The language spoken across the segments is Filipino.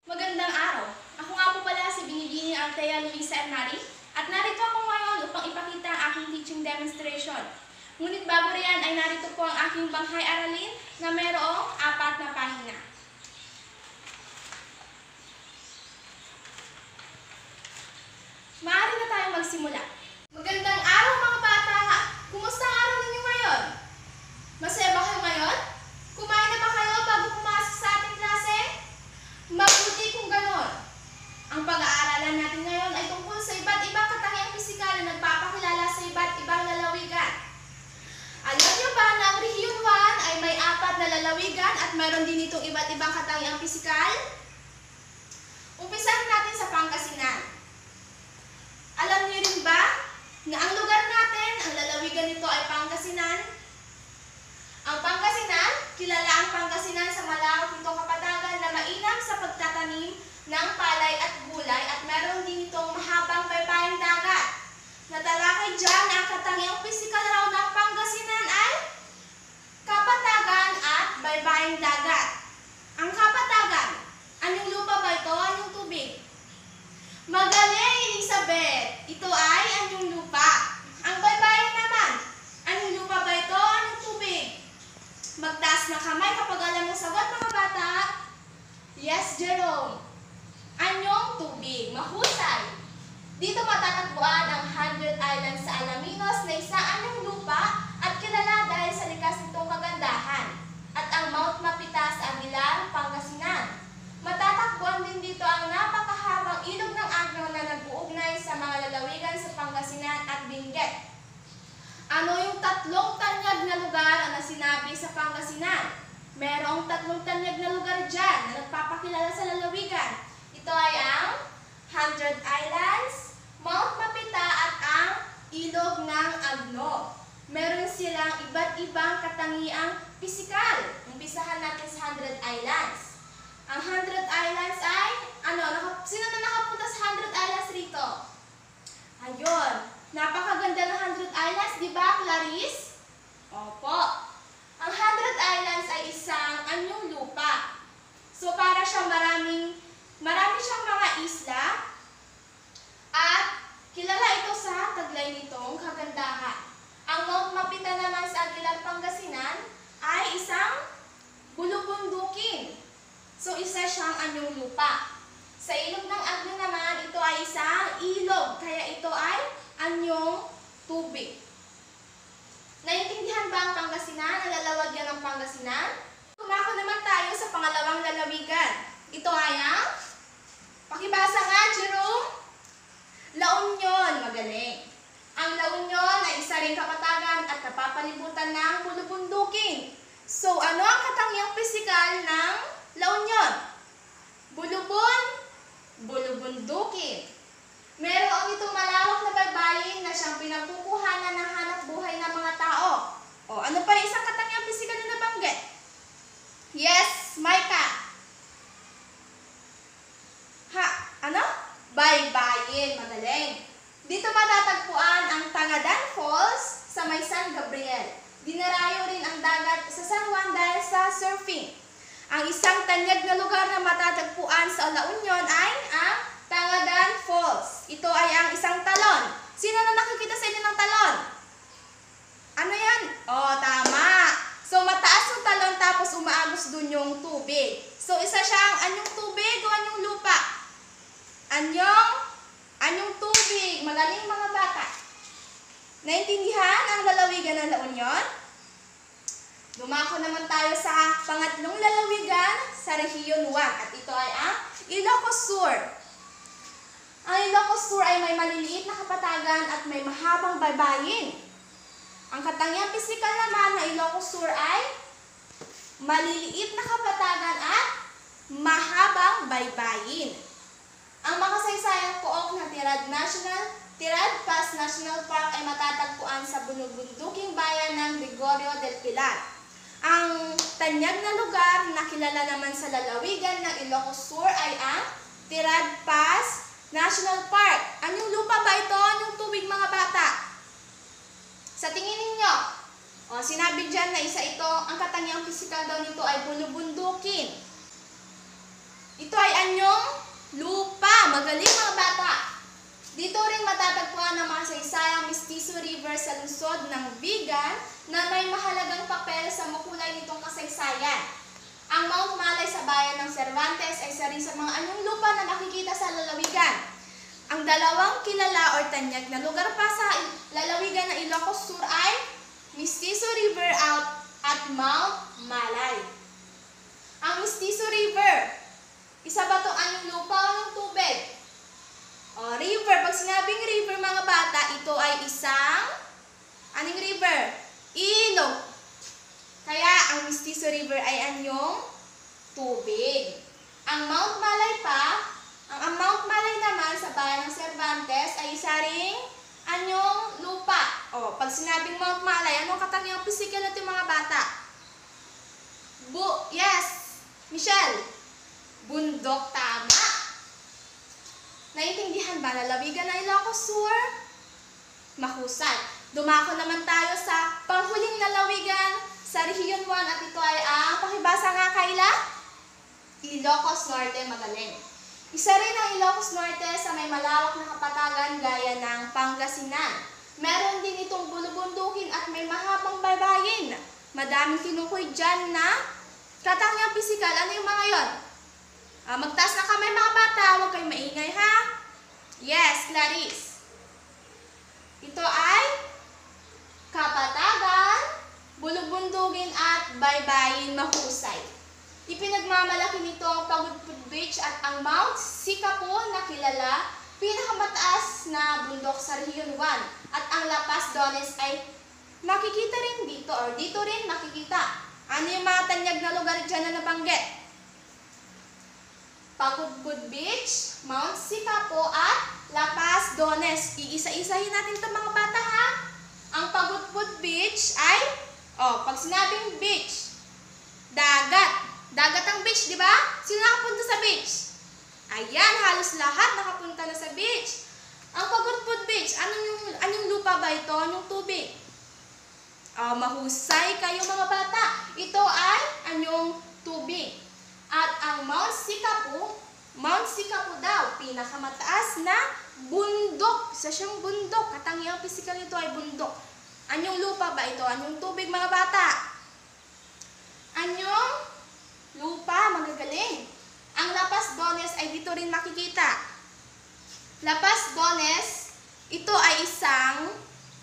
Magandang araw. Ako nga po pala si Binibini Althea Luisa Ernari at narito ako ngayon upang ipakita ang aking teaching demonstration. Ngunit bago riyan ay narito po ang aking banghay aralin na mayroong 4 na pahina. Maaari na tayong magsimula. Magandang araw mga bata! Kumusta ang araw ninyo ngayon? Masaya ba kayo ngayon? Kumain na ba kayo bago pumasok sa ating klase? Mabuti kung ganon. Ang pag-aaralan natin ngayon ay tungkol sa iba't ibang katangiang pisikal na nagpapakilala sa iba't ibang lalawigan. Alam niyo ba na ang Rehiyon 1 ay may 4 na lalawigan at mayroon din itong iba't ibang katangiang pisikal? Umpisahan natin sa Pangasinan. Alam niyo rin ba na ang lugar natin, ang lalawigan nito ay Pangasinan? Ang Pangasinan, kilala ang Pangasinan sa malawak nitong kapatagan na mainam sa pagtatanim ng palay at gulay at meron din itong mahabang baybaying dagat. Natalakay dyan na ang katangiang pisikal raw ng Pangasinan ay kapatagan at baybaying dagat. Ang kapatagan, anyong lupa ba ito? Anyong tubig? Magaling, Elizabeth! Ito ay anyong lupa. Ang baybaying naman, anyong lupa ba ito? Anyong tubig? Magtaas na kamay kapag alam mo sagot, mga bata. Yes, Jerome. Anyong tubig. Mahusay. Dito matatagpuan ang 100 Islands sa Alaminos na isa anyong lupa at kilala dahil sa likas nitong kagandahan. At ang Mount Mapita sa Aguilar, Pangasinan. Matatagpuan din dito ang napakahabang ilog ng Agno na nag-uugnay sa mga lalawigan sa Pangasinan at Benguet. Ano yung 3 tanyag na lugar na sinabi sa Pangasinan? Merong 3 tanyag na lugar dyan na nagpapakilala sa lalawigan. Ito ay ang 100 Islands, Mount Mapita at ang Ilog ng Agno. Meron silang iba't ibang katangiang pisikal. Umpisahan natin sa 100 Islands. Ang 100 Islands ay, sino na nakapunta sa 100 Islands rito? Ayun. Napakaganda ng 100 Islands, di ba, Clarice? Opo. Ang 100 Islands ay isang anyong lupa. So, para siyang marami siyang mga isla at kilala ito sa taglay nitong kagandahan. Ang Mount Mapita naman sa Aguilar, Pangasinan ay isang bulubundukin. So, isa siyang anyong lupa. Sa Ilog ng Agno naman, ito ay isang ilog, kaya ito ay anyong tubig. Naintindihan ba ang Pangasinan, ang lalawigan ng Pangasinan? Kumako naman tayo sa pangalawang lalawigan. Ito ay ang, pakibasa nga, Jerome. La Union, magaling. Ang La Union ay isa ring kapatagan at napapalibutan ng bulubundukin. So, ano ang katangiang pisikal ng La Union? Bulubundukin. Meron itong malawak na baybayin na siyang pinagkukuhanan ng hanap buhay ng mga tao. O, ano pa yung isang katangiang pisikal na nabanggit? Yes, Micah. Baybayin. Magaling. Dito matatagpuan ang Tangadan Falls sa may San Gabriel. Dinarayo rin ang dagat sa San Juan dahil sa surfing. Ang isang tanyag na lugar na matatagpuan sa La Union ay ang Tangadan Falls. Ito ay ang isang talon. Sino na nakikita sa inyo ng talon? Ano yan? Oh, tama. So, mataas yung talon tapos umaagos dun yung tubig. So, isa siyang anyong tubig o anyong lupa? Anyong tubig. Magaling mga bata. Naintindihan ang lalawigan ng La Union? Dumako naman tayo sa pangatlong lalawigan sa Rehiyon 1 at ito ay ang Ilocos Sur. Ang Ilocos Sur ay may maliliit na kapatagan at may mahabang baybayin. Ang katangiang pisikal naman ng Ilocos Sur ay maliliit na kapatagan at mahabang baybayin. Ang makasaysayang pook na Tirad Pass National Park ay matatagpuan sa bulubunduking bayan ng Gregorio del Pilar. Ang tanyag na lugar na kilala naman sa lalawigan ng Ilocos Sur ay ang Tirad Pass National Park. Anyong lupa ba ito? Anyong tubig, mga bata? Sa tingin ninyo, sinabi dyan na isa ito, ang katangiang pisikal daw nito ay bulubundukin. Ito ay anyong lupa. Magaling mga bata. Dito rin matatagpuan ang mga saysayang Mestizo River sa lungsod ng Vigan na may mahalagang papel sa makulay nitong kasaysayan. Ang Mount Malay sa bayan ng Cervantes ay isa rin sa mga anyong lupa na makikita sa lalawigan. Ang dalawang kilala or tanyag na lugar pa sa lalawigan ng Ilocos Sur ay Mestizo River at Mount Malay. Ang Mestizo River, isa ba itong anyong lupa o ng tubig? O, river. Pag sinabing river mga bata, ito ay isang anong river? Ilog. Kaya ang Mestizo River ay anyong tubig. Ang Mount Malay ang Mount Malay naman sa bayan ng Cervantes ay isa ring anyong lupa. O, pag sinabing Mount Malay, anong katangiang pisikal natin mga bata? Yes, Michelle. Bundok, tama. Naintindihan ba lalawigan ng Ilocos Sur? Mahusay. Dumako naman tayo sa panghuling lalawigan sa Region 1 at ito ay ang pakibasa nga kaila? Ilocos Norte. Magaling. Isa rin ang Ilocos Norte sa may malawak na kapatagan gaya ng Pangasinan. Meron din itong bulubundukin at may mahabang baybayin. Madaming tinukoy dyan na katangiang pisikal. Ano yung mga yon? Magtaas na kamay mga bata, huwag kayong maingay ha. Yes, Clarice. Ito ay kapatagan, bulubundugin at baybayin. Mahusay. Ipinagmamalaki nito ang Pagudpud Beach at ang Mount Sikapo na kilala pinakamataas na bundok sa Region 1. At ang La Paz Dones ay makikita rin dito or dito rin makikita. Ano yung mga tanyag na lugar dyan na nabanggit? Pagudpud Beach, Mount Sikapo at La Paz Dones. Iisa-isahin natin ito mga bata ha. Ang Pagudpud Beach ay, pag sinabing beach, dagat. Dagat ang beach, di ba? Sino nakapunta sa beach? Ayan, halos lahat nakapunta na sa beach. Ang Pagudpud Beach, anong lupa ba ito? Anong tubig? Mahusay kayo mga bata. Ito ay anyong tubig. At ang Mount Sikapo daw, pinakamataas na bundok. Isa siyang bundok. Katangiang pisikal nito ay bundok. Anyong lupa ba ito? Anyong tubig mga bata? Anyong lupa? Magagaling. Ang La Paz Dones ay dito rin makikita. La Paz Dones, ito ay isang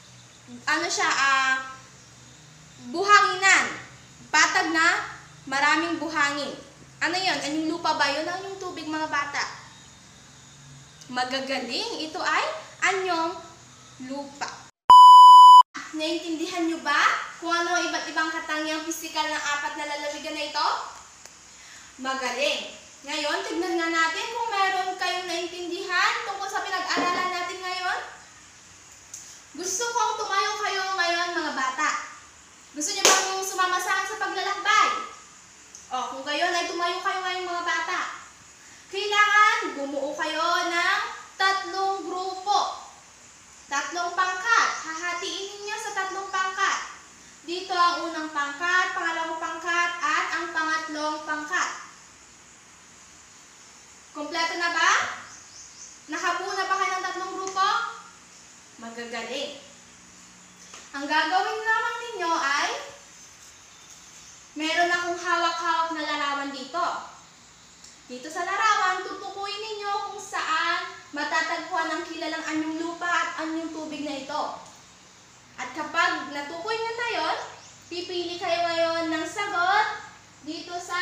buhanginan. Patag na maraming buhangin. Ano yun? Anyong lupa ba yun? Anyong tubig mga bata? Magagaling. Ito ay anyong lupa. Naintindihan nyo ba kung ano ang iba't ibang katangiang pisikal ng apat na lalawigan na ito? Magaling. Ngayon, tignan nga natin kung meron kayong naintindihan tungkol sa pinag-aralan natin ngayon. Gusto kong tumayo kayo ngayon mga bata. Gusto nyo bang sumama sa akin sa paglalakbay? Kung gayon ay tumayo kayo ngayon mga bata. Kailangan bumuo kayo ng 3 grupo. 3 pangkat. Hahatiin ninyo sa 3 pangkat. Dito ang unang pangkat, pangalawang pangkat, at ang pangatlong pangkat. Kompleto na ba? Nakabuo na ba kayo ng 3 grupo? Magagaling. Ang gagawin naman ninyo ay meron akong hawak-hawak na larawan dito. Dito sa larawan, tutukuyin ninyo kung saan matatagpuan ang kilalang anyong lupa at anyong tubig na ito. At kapag natukoy nyo na yun, pipili kayo ngayon ng sagot dito sa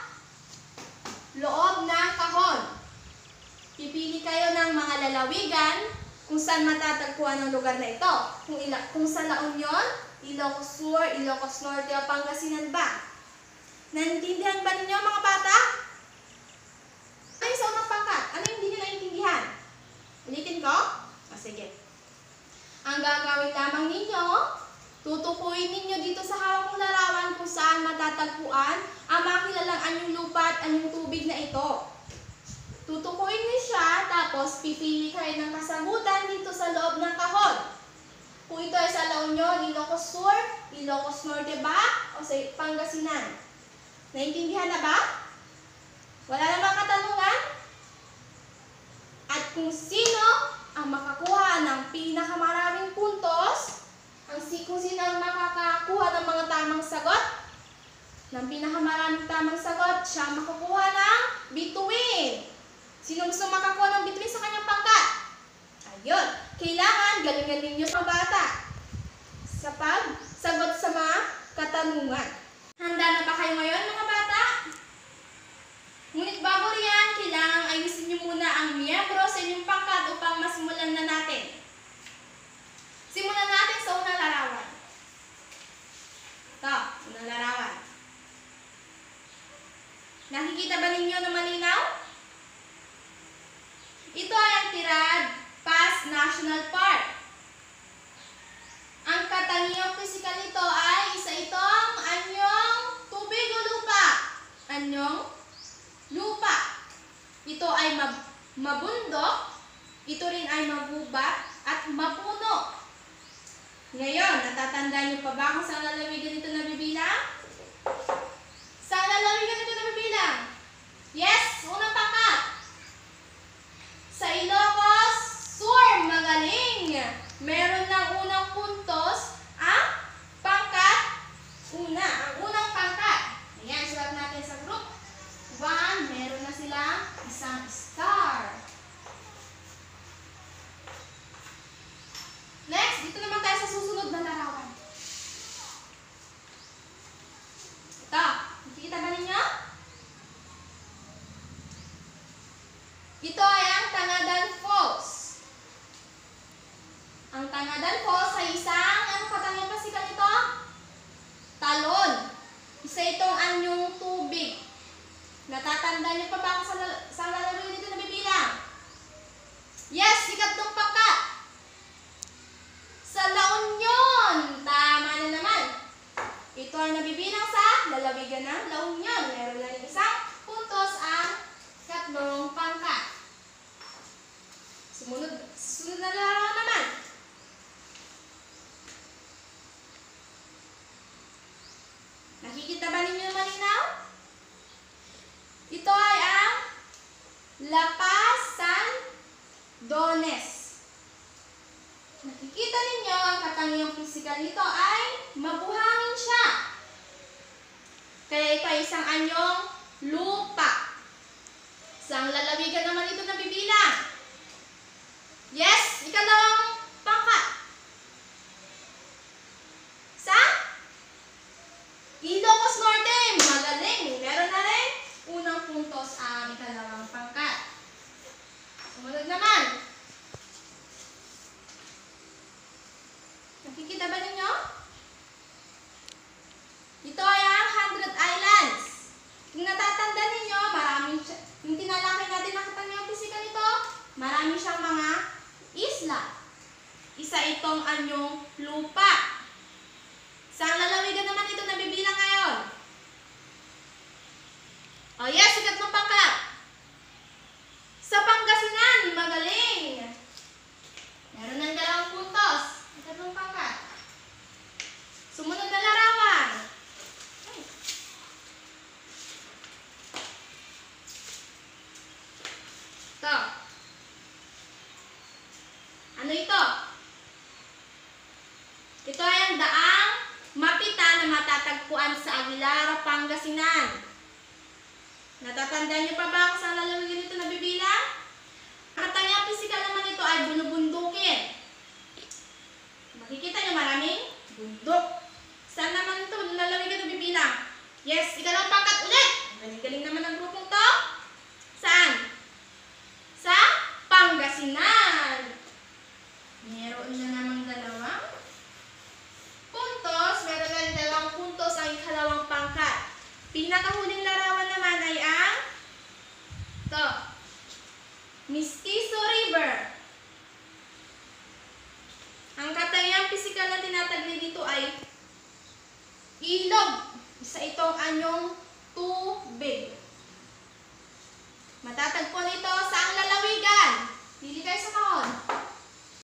loob ng kahon. Pipili kayo ng mga lalawigan kung saan matatagpuan ang lugar na ito. Kung sa La Union, Ilocos Sur, Ilocos Norte o Pangasinan ba? Naintindihan ba ninyo mga bata? Ano yung sa unang pangkat? Ano yung hindi nyo naintindihan? Ulitin ko? Sige. Ang gagawin lamang ninyo, tutukuyin ninyo dito sa hawak ng larawan kung saan matatagpuan ang makilalang anyong lupa at anyong tubig na ito. Tutukuyin niyo siya, tapos pipili kayo ng kasagutan dito sa loob ng kahon. Kung ito ay sa La Union, Ilocos Sur, Ilocos Norte ba, o sa Pangasinan? Naintindihan na ba? Wala namang katanungan? kung sino ang makakuha ng pinakamaraming puntos, kung sino ang makakakuha ng mga tamang sagot, ng pinakamaraming tamang sagot, siya ang makakuha ng bituin. Sino gusto makakuha ng bituin sa kanyang pangkat? Ayun, kailangan galing-galing nyo mga bata sa pagsagot sa mga katanungan. Handa na ba kayo ngayon mga bata? Ngunit bago riyan, kailangan ayusin nyo muna ang miyembro sa inyong pangkat upang masimulan na natin. Simulan natin sa unang larawan. Ito, unang larawan. Nakikita ba ninyo na malinaw? Ito ay ang Tirad Pass National Park. Ang katangiang pisikal nito ay isa itong anyong tubig o lupa. Anyong lupa. Ito ay mabundok, ito rin ay magubat at mapuno. Ngayon, natatandaan niyo pa ba kung saan lalawigan ito nabibilang? Saan lalawigan ito nabibilang? Yes, unang pangkat. Sa Ilocos Sur, magaling. Meron ng unang puntos ang pangkat una, ang unang pangkat. Ayan, sulat natin sa group 1, meron na silang isang star. Next, dito naman tayo sa susunod na larawan. Ito, nakikita ba ninyo? Ito ay ang Tangadan Falls. Ang Tangadan Falls ay isang, anong katangiang pasikal ito? Talon. Isa itong anyong tubig. Natatandaan niyo pa ba kung sa lalawigan dito nabibilang? Yes, ikatlong pangkat. Sa La Union. Tama na naman. Ito ay nabibilang sa lalawigan ng La Union. Meron na rin isang puntos ang ikatlong pangkat. Sunod na larawan naman. Nakikita ba ninyo na malinaw? Ito ay ang La Paz San Dones. Nakikita ninyo ang katangiang pisikal nito ay mabuhangin siya. Kaya ito ay isang anyong lupa. Isang lalawigan naman ito nabibilang. Yes, ikalawang pangkat. Sa Ilocos Norte, magaling. Meron na rin unang puntos ang ikalawang pangkat. Sumunod naman. Nakikita ba ninyo? Ito ay ang 100 Islands. Kung natatanda ninyo, yung tinalakay natin ang katangiang pisikal nito, marami siyang mga isla. Isa itong anyong lupa. Saan lalawigan naman ito nabibilang ngayon? Oh yes, ikatlong pangkat. Sa Pangasinan, magaling. Meron ng 2 puntos. Ikatlong pangkat. Sumunod na larawan. Ito. Ano ito? Ito ay ang daang mapita na matatagpuan sa Aguilar, Pangasinan. Natatandaan niyo pa ba kung saan lalawigan ito nabibilang? Ang katangiang pisikal naman ito ay bunubundukin. Makikita niyo maraming bundok. Saan naman ito lalawigan nabibilang? Yes, ikalawang pangkat ulit. Galing-galing naman ang grupong to. Saan? Sa Pangasinan. Meron na namang 2 puntos. Meron na rin 2 puntos ang ikalawang pangkat. Pinakahuling larawan naman ay ang ito, Mestizo River. Ang katangiang pisikal na tinatagli dito ay ilog. Isa itong anyong tubig. Matatagpuan ito sa ang lalawigan. Pili kayo sa kahon.